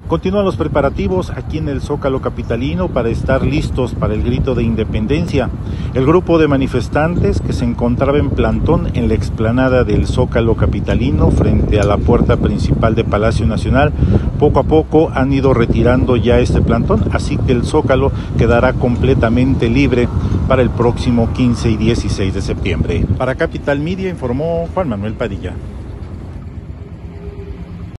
Continúan los preparativos aquí en el Zócalo capitalino para estar listos para el grito de independencia. El grupo de manifestantes que se encontraba en plantón en la explanada del Zócalo capitalino frente a la puerta principal de Palacio Nacional, poco a poco han ido retirando ya este plantón, así que el Zócalo quedará completamente libre para el próximo 15 y 16 de septiembre. Para Capital Media informó Juan Manuel Padilla.